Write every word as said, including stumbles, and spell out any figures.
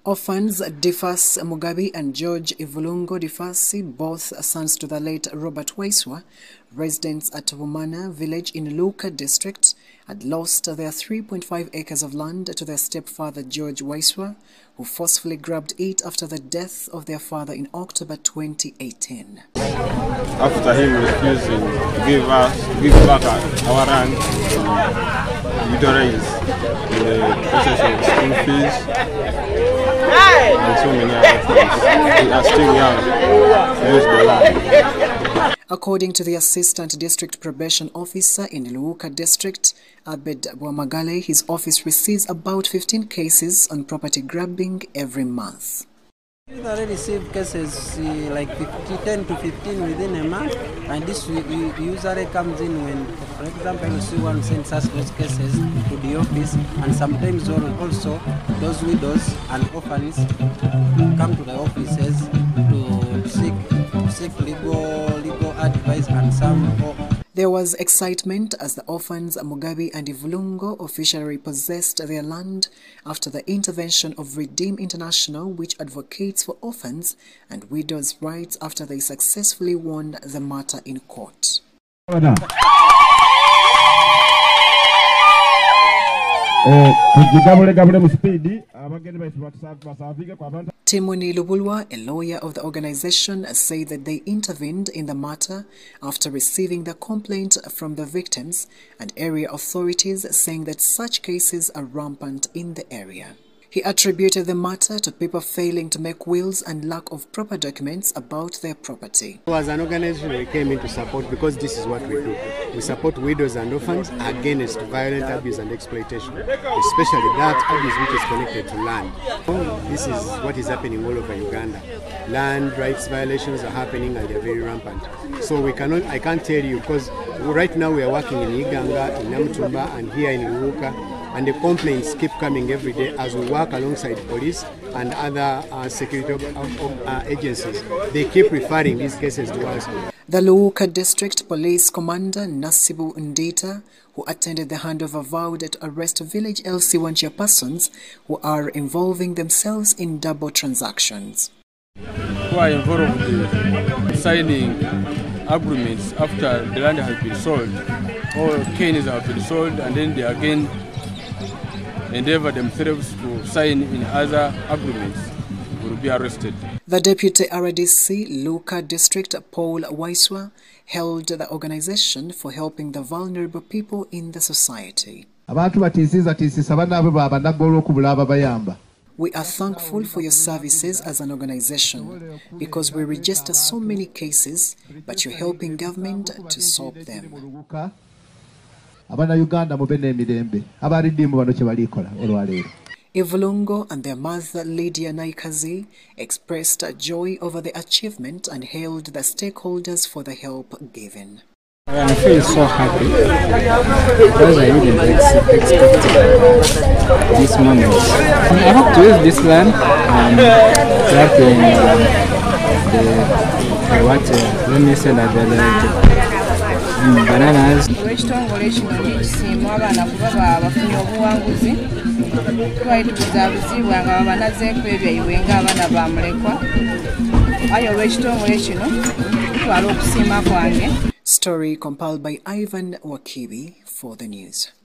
Orphans Difas Mugabi and George Ivulungo Difasi, both sons to the late Robert Waiswa, residents at Wumana village in Luka district, had lost their three point five acres of land to their stepfather George Waiswa, who forcefully grabbed it after the death of their father in October twenty eighteen. After him refusing to give us, give back our land, widows in the process of school fees, and so many other things. We are still young to use the land. According to the Assistant District Probation Officer in Luka District, Abed Bwamagale, his office receives about fifteen cases on property grabbing every month. We already receive cases uh, like ten to fifteen within a month, and this usually comes in when, for example, you see one sends us those cases to the office, and sometimes also those widows and orphans come to the offices to seek, to seek legal, legal advice and some. There was excitement as the orphans Mugabi and Ivulungo officially repossessed their land after the intervention of Redeem International, which advocates for orphans and widows' rights, after they successfully won the matter in court. Timoni Lubulwa, a lawyer of the organization, said that they intervened in the matter after receiving the complaint from the victims and area authorities, saying that such cases are rampant in the area. He attributed the matter to people failing to make wills and lack of proper documents about their property. As an organization, we came in to support because this is what we do. We support widows and orphans against violent abuse and exploitation, especially that abuse which is connected to land. This is what is happening all over Uganda. Land rights violations are happening and they are very rampant. So we cannot, I can't tell you, because right now we are working in Iganga, in Namutumba, and here in Luka. And the complaints keep coming every day as we work alongside police and other uh, security uh, agencies. They keep referring these cases to us. The Luka District Police Commander Nasibu Ndita, who attended the handover, vowed to arrest village L C one chairpersons who are involving themselves in double transactions. Who are involved in signing agreements after the land has been sold, or canes have been sold, and then they again endeavor themselves to sign in other agreements, will be arrested. The Deputy R D C Luka District Paul Waiswa held the organization for helping the vulnerable people in the society. We are thankful for your services as an organization because we register so many cases, but you're helping government to solve them. Ivulungo and their mother Lydia Naikazi expressed joy over the achievement and hailed the stakeholders for the help given. I feel so happy because I didn't expect this moment. I hope to use this land and planting the what let me say that the bananas. Ekitongole kino kisiima abaana kuba bafunye obuwanguzi twali tubuzaabuzibwa nga babanazeeko ebyaiwe ng'abaana bamulekwa aye olw'ekitongole kino tutwala okusiima kwange. Story compiled by Ivan Wakibi for the news.